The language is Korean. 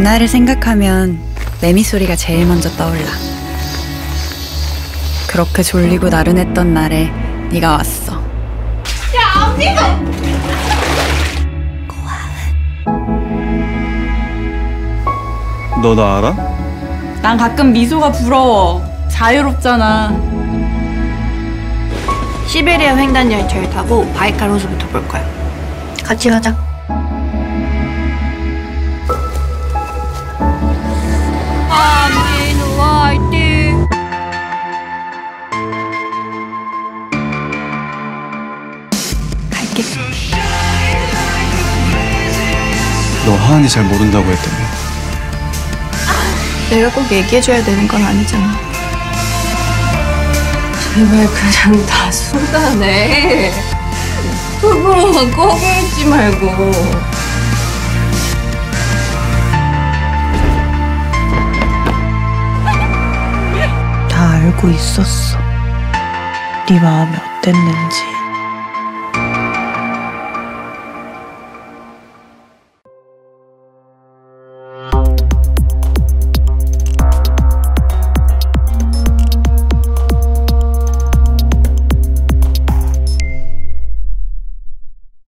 그날을 생각하면 매미 소리가 제일 먼저 떠올라. 그렇게 졸리고 나른했던 날에 네가 왔어. 야, 언니도! 너 나 알아? 난 가끔 미소가 부러워. 자유롭잖아. 시베리아 횡단 열차를 타고 바이칼 호수부터 볼 거야. 같이 가자. 아미노 화이팅! 갈게. 너 하은이 잘 모른다고 했더니. 내가 꼭 얘기해줘야 되는 건 아니잖아. 제발 그냥 다 순간에 속으로만 꺼내지 말고. 다 알고 있었어. 네 마음이 어땠는지.